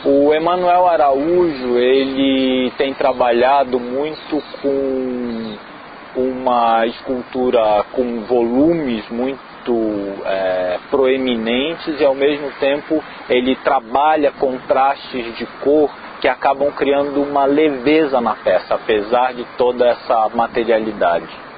O Emanuel Araújo, ele tem trabalhado muito com uma escultura com volumes muito proeminentes, e ao mesmo tempo ele trabalha contrastes de cor que acabam criando uma leveza na peça, apesar de toda essa materialidade.